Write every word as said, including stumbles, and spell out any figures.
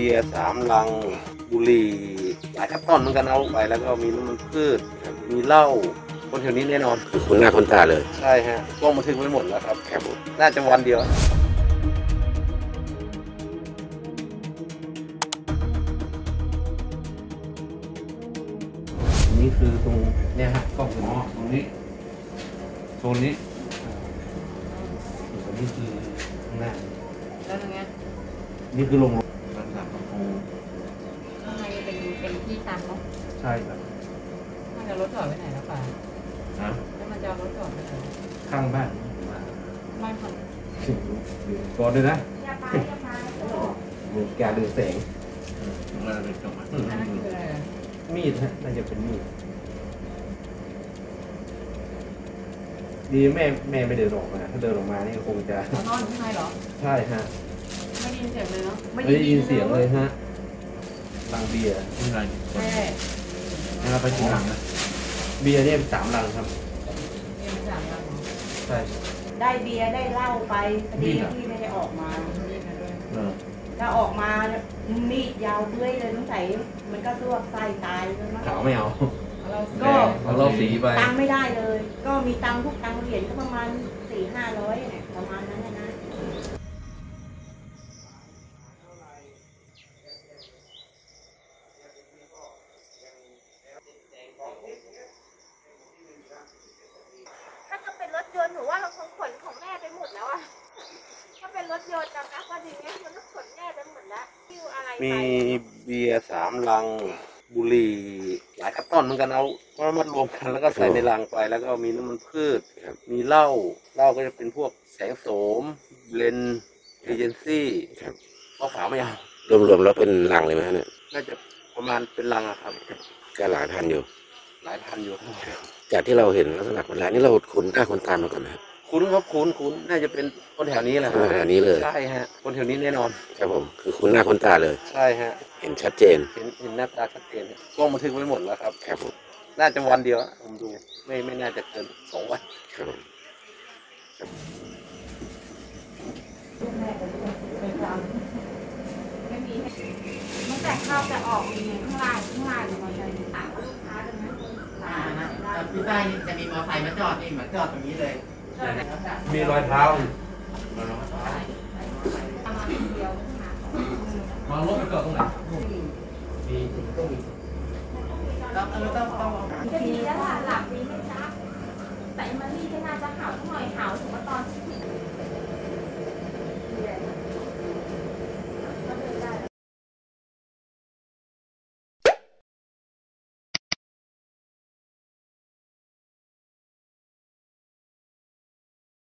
บียร์สามลังบุหรี่หลายขั้นตอนเหมือนกันเอาไปแล้วก็มีน้ำมันพืชมีเหล้าคนแถวนี้แน่นอนคือคุณหน้าคนตาเลยใช่ฮะกล้องบันทึกไว้หมดแล้วครับครับผมน่าจะวันเดียวนี่คือตรงเนี่ยฮะกล้องหัวตรงนี้โซนนี้ตรงนี้คือข้างหน้าแล้วตรงเนี้ยนี่คือลงมันหลับกระโปรงข้างในเป็นเป็นที่ตันเนาะใช่ครับมันจะรถจอดไว้ไหนแล้วป่ะฮะแล้วมันจะเอารถจอดไว้ไหนข้างบ้านบ้านคนก่อนเลยนะเดือดแกเดือดแสงอันนั้นคืออะไรมีดฮะน่าจะเป็นมีดดีแม่แม่ไม่เดินออกมาถ้าเดินออกมานี่คงจะนอนข้างในเหรอใช่ฮะไม่ได้ยินเสียงเลยเนาะไม่ได้ยินเสียงเลยฮะลังเบียร์นี่อะไรใช่นะครับไปถึงหลังนะเบียร์เนี่ยสามลังครับเบียร์สามลังใช่ได้เบียร์ได้เหล้าไปพอดีที่ไม่ได้ออกมาถ้าออกมามีดยาวเบื้อยเลยต้องใส่มันก็ลวกไส้ตายเลยมั้งขาวไม่เอาก็เอาเราสีไปตังไม่ได้เลยก็มีตังทุกตังเหรียญก็ประมาณสี่ห้าร้อยเนี่ยประมาณนั้นนะถ้าจะเป็นรถยนต์หนูว่าเราคงขนของแม่ไปหมดแล้วอะถ้าเป็นรถยนต์นะคะก็ดีงั้นมันก็ขนแม่ไปหมดแล้วคิวอะไรมีเบียร์สามลังบุหรี่หลายขั้นตอนเหมือนกันเอาก็มารวมกันแล้วก็ใส่ในลังไปแล้วก็มีน้ำมันพืชมีเหล้าเหล้าก็จะเป็นพวกแสงโสมเบลนเอเจนซี่ก็ขาวไม่เอารวมๆแล้วเป็นลังเลยไหมเนี่ยน่าจะประมาณเป็นลังอะครับก็หลายพันอยู่หลายพันอยู่จากที่เราเห็นลักษณะคนร้ายนี่เราคุ้นหน้าคนตามมาก่อนไหมคุ้นครับคุ้นคุ้นน่าจะเป็นคนแถวนี้แหละคนแถวนี้เลยใช่ฮะคนแถวนี้แน่นอนครับผมคือคุ้นหน้าคนตาเลยใช่ฮะเห็นชัดเจนเห็นเห็นหน้าตาชัดเจนกล้องบันทึกไว้หมดแล้วครับครับผมน่าจะวันเดียวผมดูไม่ไม่น่าจะเกินสองวันครับผมไม่มีมันแต่ข้าวจะออกมีข้างล่างข้างล่างมันจะถามว่าลูกค้าตรงนั้นอ่านะพี่ใต้นี่จะมีมอเตอร์ไซค์มาจอดนี่มาจอดตรงนี้เลยมีรอยเท้ามาลงมาต่อประมาณเดียวมองรถไปจอดตรงไหนมีต้องมีต้องต้องต้องจะดีแล้วล่ะหลับดีไม่ซักแต่มารีก็น่าจะหาวหน่อยหาว